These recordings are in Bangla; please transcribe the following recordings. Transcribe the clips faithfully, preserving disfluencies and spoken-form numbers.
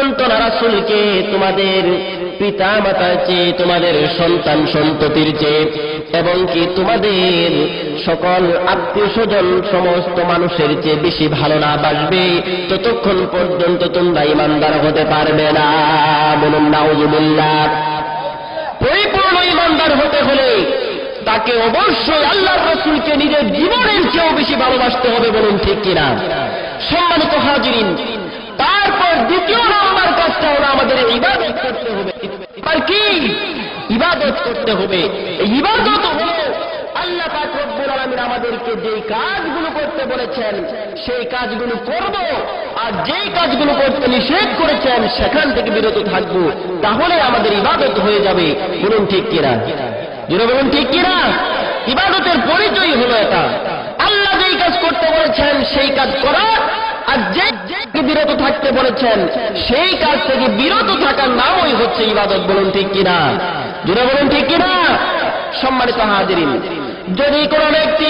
পর্যন্ত না রাসূলকে তোমাদের পিতা মাতার চেয়ে, তোমাদের সন্তান সন্ততির চেয়ে, এবং কি তোমাদের সকল আত্মীয় স্বজন সমস্ত মানুষের চেয়ে বেশি ভালো না বাসবে, ততক্ষণ পর্যন্ত তোমরা ঈমানদার হতে পারবে না। বলুন নাউযুবিল্লাহ। পরিপূর্ণ ঈমানদার হতে হলে তাকে অবশ্যই আল্লাহর রাসূলকে নিজের জীবনের চেয়েও বেশি ভালোবাসতে হবে। বলুন ঠিক কিনা? সম্মানিত হাজিরিন, তারপর দ্বিতীয় নম্বর কাজটা হলো আমাদের ইবাদত করতে হবে। আর কি ইবাদত করতে হবে? ইবাদত হলো আল্লাহ পাক রব্বুল আলামিন আমাদেরকে যেই কাজগুলো করতে বলেছেন সেই কাজগুলো করব, আর যেই কাজগুলো করতে নিষেধ করেছেন সেখান থেকে বিরত থাকব, তাহলে আমাদের ইবাদত হয়ে যাবে। বলুন ঠিক কিনা? জোরে বলুন ঠিক কিনা? ইবাদতের পরিচয় হলো এটা, আল্লাহ যেই কাজ করতে বলেছেন সেই কাজ করা, আর যে বিরত থাকতে বলেছেন সেই কাজ থেকে বিরত থাকার নামই হচ্ছে ইবাদত। বলুন ঠিক কিনা? জোরে বলুন ঠিক কিনা? সম্মানিত হাজিরিন, যদি কোনো ব্যক্তি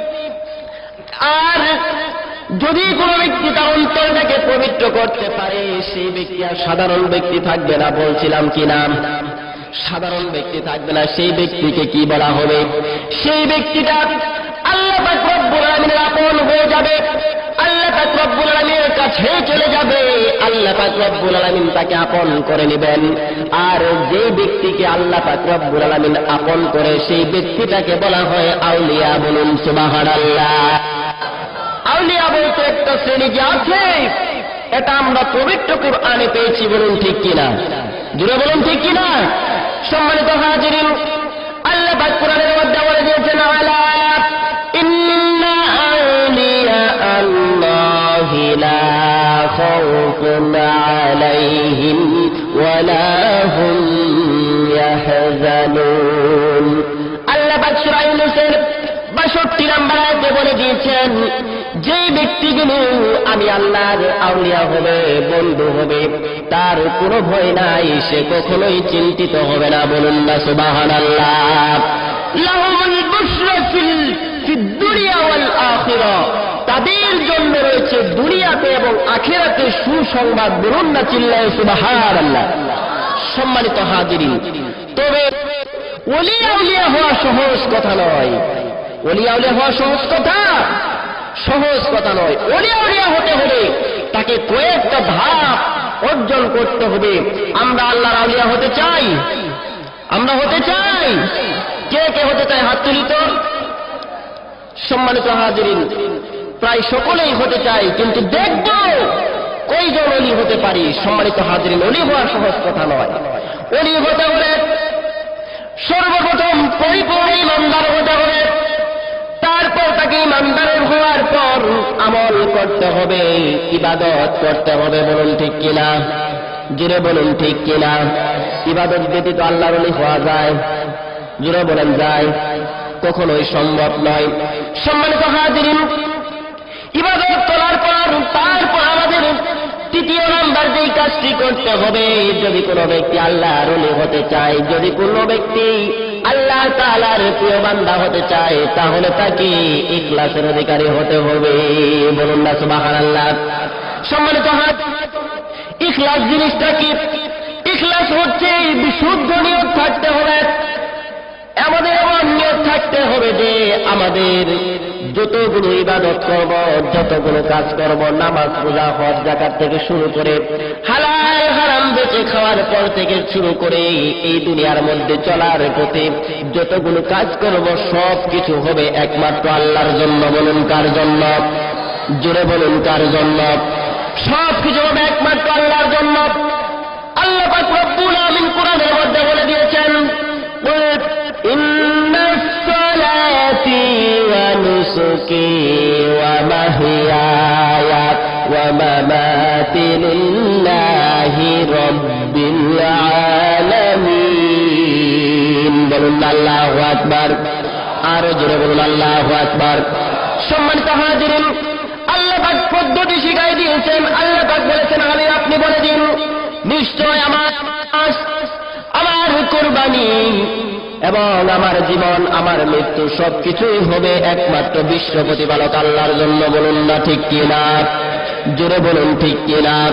আর যদি কোনো ব্যক্তি তার অন্তরটাকে পবিত্র করতে পারে, সেই ব্যক্তি আর সাধারণ ব্যক্তি থাকবে না। বলছিলাম কি না? সাধারণ ব্যক্তি থাকবে না। সেই ব্যক্তিকে কি বলা হবে? সেই ব্যক্তিটা আল্লাহ পাক রব্বুল আলামিনের আপন হয়ে যাবে, আল্লাহ পাক রব্বুল আলামিনের কাছে চলে যাবে, আল্লাহ পাক রব্বুল আলামিন তাকে আপন করে নেবেন। আর যে ব্যক্তিকে আল্লাহ পাক রব্বুল আলামিন আপন করে সেই ব্যক্তিটাকে বলা হয় আউলিয়া। বলুন সুবহানাল্লাহ। আউলিয়া বলতে একটা শ্রেণী যে আছে, এটা আমরা পবিত্র কুরআনে পেয়েছি। বলুন ঠিক কিনা? জোরে বলুন ঠিক কিনা? সম্মানিত হাজিরিন, আল্লাহ পাক কুরআনের মধ্যে বলে দিয়েছেন, আলা ইন্না আউলিয়া আল্লাহি লা খাউফুন আলাইহিম ওয়া লা হুম ইয়াহজানুন। আল্লাহ পাক সূরা ইউনূসের বাষট্টি নম্বর আয়াতে বলে দিয়েছেন, যে ব্যক্তিগুলো আমি আল্লাহর আউলিয়া হবে, বন্ধু হবে, তার কোনো ভয় নাই, সে কখনোই চিন্তিত হবে না। বলুন না সুবহানাল্লাহ। লাহুমুল বুশরা ফিল দুনিয়া ওয়াল আখিরাহ, তাদের জন্য রয়েছে দুনিয়াতে এবং আখিরাতে সুসংবাদ। বলুন না চিল্লায়ে সুবহানাল্লাহ। সম্মানিত হাজিরিন, তবে ওলি আউলিয়া হওয়া সহজ কথা নয়। ওলি আউলিয়া হওয়া সহজ কথা সহজ কথা নয়। ওলি আউলিয়া হতে হলে তাকে কয়েকটা ধাপ অর্জন করতে হবে। আমরা আল্লাহর আউলিয়া হতে চাই? আমরা হতে চাই? কে কে হতে চাই? হাত তুলি তো। সম্মানিত হাজিরিন, প্রায় সকলেই হতে চাই, কিন্তু দেখব কয়জন ওলি হতে পারি। সম্মানিত হাজিরিন, ওলি হওয়া সহজ কথা নয়। ওলি হতে হলে সর্বপ্রথম পরিপূর্ণ ঈমানদার হতে হবে, তারপর তাকে ঈমানদার হওয়ার পর আমল করতে হবে, ইবাদত করতে হবে। বলুন ঠিক কিনা? জোরে বলুন ঠিক কিনা? ইবাদত ব্যতীত আল্লাহর ওলি হওয়া যায়? জোরে বলেন যায়? কখনোই সম্ভব নয়। সম্মানিত হাজিরিন, ইবাদত করার পর তারপর আমাদের তৃতীয় নাম্বার যেই কাজটি করতে হবে, যদি কোনো ব্যক্তি আল্লাহর ওলি হতে চায়, যদি কোনো ব্যক্তি আল্লাহ তাআলার প্রিয় বান্দা হতে চায়, তাহলে তাকে ইখলাসের অধিকারী হতে হবে। বলুন না সুবহানাল্লাহ। সম্মানিত হাজিরিন, ইখলাস জিনিসটা কি? ইখলাস হচ্ছে বিশুদ্ধ নিয়ত থাকতে হবে। আমাদের এমন নিয়ত থাকতে হবে যে আমাদের যতগুলো ইবাদত করব, যতগুলো কাজ করব, নামাজ, রোজা, হজ, যাকাত থেকে শুরু করে হালাল হারাম বেঁচে খাওয়ার পর থেকে শুরু করে এই দুনিয়ার মধ্যে চলার পথে যতগুলো কাজ করব সব কিছু হবে একমাত্র আল্লাহর জন্য। বলুন কার জন্য? জোরে বলুন কার জন্য? সব কিছু হবে একমাত্র আল্লাহর জন্য। আল্লাহ পাক রব্বুল আলামিন কুরআনের মধ্যে বলে দিয়েছেন, ইন্নাস সালাতি ওয়া নুসুকি ওয়া মাহইয়ায়া ওয়া মামাতি লিল্লাহি রাব্বিল আলামিন। বলুন আল্লাহু আকবার। আর জোরে বলুন আল্লাহু আকবার। সম্মানিত হাজিরিন, আল্লাহ পাক পদ্ধতি শিখাই দিয়েছেন। আল্লাহ পাক বলেছেন, আমি আপনি বলে দিন, নিশ্চয় আমার আমার কুরবানি এবং আমার জীবন, আমার মৃত্যু সবকিছুই হবে একমাত্র বিশ্ব প্রতিপালক আল্লাহর জন্য। বলুন না ঠিক কিনা? জোরে বলুন ঠিক কিনা?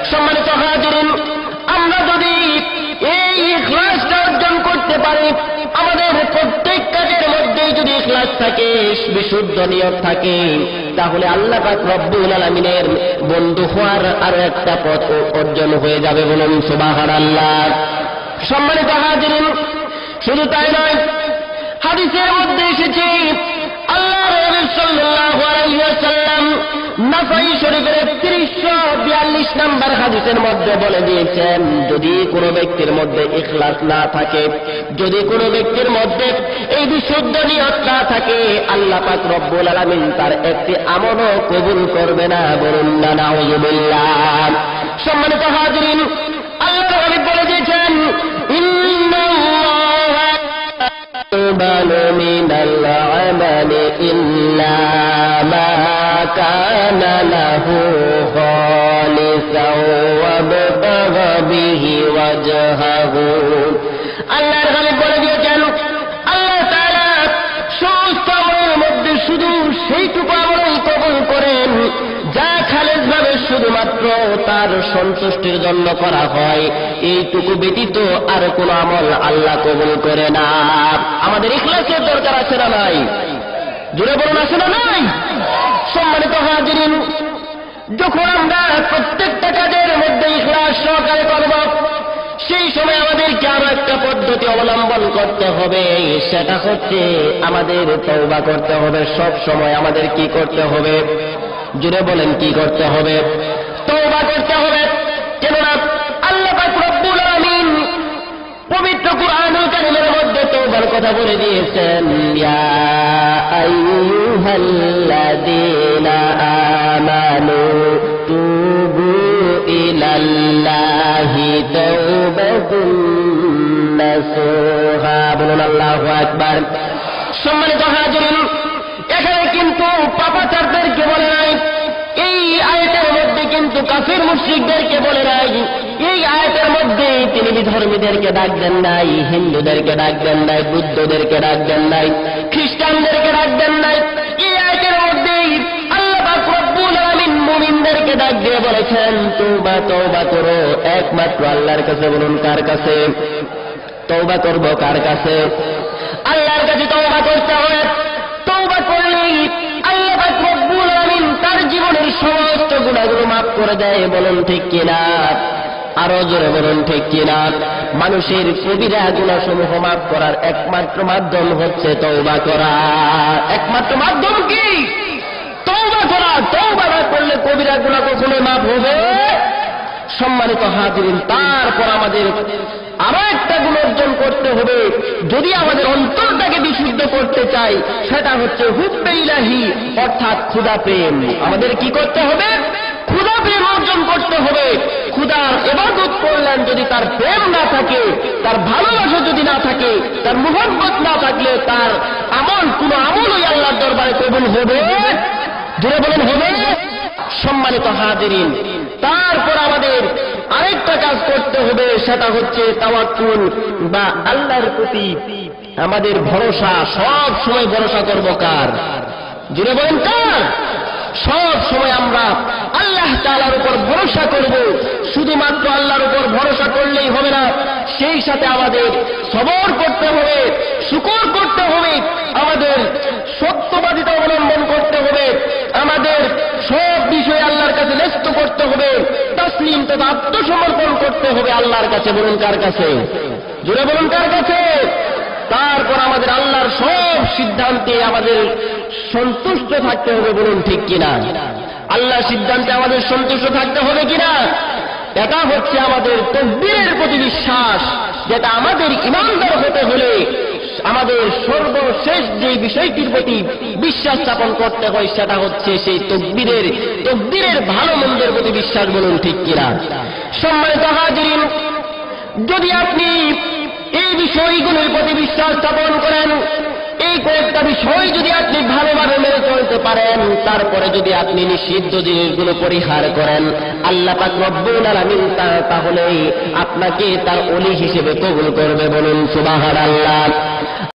সম্মানিত হাজিরিন, আমরা যদি এই ইখলাসটা অর্জন করতে পারি, আমাদের প্রত্যেক কাজের মধ্যে যদি ইখলাস থাকে, বিশুদ্ধ নিয়ত থাকে, তাহলে আল্লাহ পাক রব্বুল আলামিনের বন্ধু হওয়ার আরো একটা পথ অর্জন হয়ে যাবে। বলুন সুবহানাল্লাহ। সম্মানিত হাজিরিন, শুধু তাই নয়, হাদিসের মধ্যে এসেছে আল্লাহ রাসূল সাল্লাল্লাহু আলাইহি ওয়াসাল্লাম নাসাই শরীফের একত্রিশশো বিয়াল্লিশ নম্বর হাদিসের মধ্যে বলে দিয়েছেন, যদি কোনো ব্যক্তির মধ্যে ইখলাস না থাকে, যদি কোনো ব্যক্তির মধ্যে এই বিশুদ্ধ নিয়ত না থাকে, আল্লাহ পাক রব্বুল আলামিন তার একটি আমলও কবুল করবে না। বলুন না নাউযুবিল্লাহ। সম্মানিত হাজিরিন, আল্লাহ রাসূল বলে দিয়েছেন, ইন্নাল্লাহা ইয়াকবালু মিনাল আমালি ইল্লা মা কানা লাহু খালিসাও ওয়াবতাগা বিহি ওয়াজহাহু। আল্লাহর রাসূল বলে দিয়েছেন, আল্লাহ তাআলা সমস্ত আমলের মধ্যে শুধু সেইটুকু আমলই কবুল করেন যা খালেসভাবে শুধুমাত্র তার সন্তুষ্টির জন্য করা হয়। এইটুকু ব্যতীত আর কোন আমল আল্লাহ কবুল করে না। আমাদের ইখলাসের দরকার আছে না নাই? জোরে বলুন, আছে না নাই? সম্মানিত হাজিরিন, যখন আমরা প্রত্যেকটা কাজের মধ্যে ইখলাস সহকারে করব, সেই সময় আমাদেরকে আরো একটা পদ্ধতি অবলম্বন করতে হবে। সেটা হচ্ছে আমাদের তওবা করতে হবে। সব সময় আমাদের কি করতে হবে? জুড়ে বলেন, কি করতে হবে? তওবা করতে হবে। কেননা আল্লাহ পাক রব্বুল আলামিন পবিত্র কুরআনুল কারীমের মধ্যে তওবার কথা বলে দিয়েছেন, ইয়া আইয়ুহাল্লাযীনা আমানু তুবু ইলাল্লাহি তাওবাতুন নাসুহা। বলুন আল্লাহু আকবার। সম্মানিত হাজিরিন, এখানে কিন্তু পাপাচারদেরকে বলে নাই, এই আয়াতের মধ্যে কিন্তু কাফির মুশরিকদেরকে বলে নাই, এই আয়াতের মধ্যে তিনি বিধর্মীদেরকে ডাক দেন নাই, হিন্দুদেরকে ডাক দেন নাই, বুদ্ধদেরকে ডাক দেন নাই, খ্রিস্টানদেরকে ডাক দেন নাই। এই আয়াতের মধ্যেই আল্লাহ পাক রব্বুল আলামিন মুমিনদেরকে ডাক দিয়ে বলেছেন, তওবা তওবা করো একমাত্র আল্লাহর কাছে। বলুন, কার কাছে তওবা করব? কার কাছে? আল্লাহর কাছে তওবা করতে হবে। তওবা করলেই আল্লাহ পাক রব্বুল আলামিন তার জীবনের সমস্ত গুনাহগুলো মাফ করে দেয়। বলুন ঠিক কিনা? আরো জোরে বলুন ঠিক কিনা? মানুষের কবিরা গুনাহসমূহ মাফ করার একমাত্র মাধ্যম হচ্ছে তওবা করা। একমাত্র মাধ্যম কি? তওবা করা। তওবা না করলে কবিরা গুনাহ কখনো মাফ হবে? সম্মানিত হাজিরিন, তারপর আমাদের আরো একটা গুণ অর্জন করতে হবে। যদি আমাদের অন্তরটাকে বিশুদ্ধ করতে চাই, সেটা হচ্ছে হুব্বে ইলাহি, অর্থাৎ ক্ষুধা প্রেম। আমাদের কি করতে হবে? ক্ষুধা প্রেম অর্জন করতে হবে। ক্ষুধার ইবাদত করলেন, যদি তার প্রেম না থাকে, তার ভালোবাসা যদি না থাকে, তার মুহাব্বত না থাকলে তার আমল, কোন আমলই আল্লাহর দরবারে কবুল হবে? ধরে বলেন, হবে? সম্মানিত হাজিরিন, তারপর আমাদের আরেকটা কাজ করতে হবে, সেটা হচ্ছে তাওয়াক্কুল বা আল্লাহর প্রতি আমাদের ভরসা। সব সময় ভরসা করব কার? জুড়ে বলেন, কার? সব সময় আমরা আল্লাহ তাআলার উপর ভরসা করব। শুধুমাত্র আল্লাহর উপর ভরসা করলেই হবে না, সেই সাথে আমাদের সবর করতে হবে, শুকর করতে হবে, আমাদের সত্যবাদিতা অবলম্বন করতে হবে, আমাদের সব বিষয়ে আল্লাহর কাছে ন্যস্ত করতে হবে, তাসলিম তথা আত্মসমর্পণ করতে হবে আল্লাহর কাছে। বলুন, কার কাছে? জোরে বলুন, কার কাছে? তারপর আমাদের আল্লাহর সব সিদ্ধান্তে আমাদের সন্তুষ্ট থাকতে হবে। বলুন ঠিক কিনা? আল্লাহর সিদ্ধান্তে আমাদের সন্তুষ্ট থাকতে হবে কিনা? এটা হচ্ছে আমাদের তাকদীরের প্রতি বিশ্বাস, যেটা আমাদের ঈমানদার হতে হলে আমাদের সর্বশেষ যে বিষয়টির প্রতি বিশ্বাস স্থাপন করতে হয়, সেটা হচ্ছে সেই তকদীরের তকদীরের ভালো মন্দের প্রতি বিশ্বাস। বলুন ঠিক কিনা? সম্মানিত হাজিরিন, যদি আপনি এই বিষয়গুলোর প্রতি বিশ্বাস স্থাপন করেন, এই কয়েকটা বিষয় যদি আপনি ভালোভাবে মেনে চলতে পারেন, তারপরে যদি আপনি নিষিদ্ধ জিনিসগুলো পরিহার করেন, আল্লাহ পাক রব্বুল আলামিন তাহলে আপনাকে তার ওলি হিসেবে কবুল করবে। বলুন সুবহানাল্লাহ।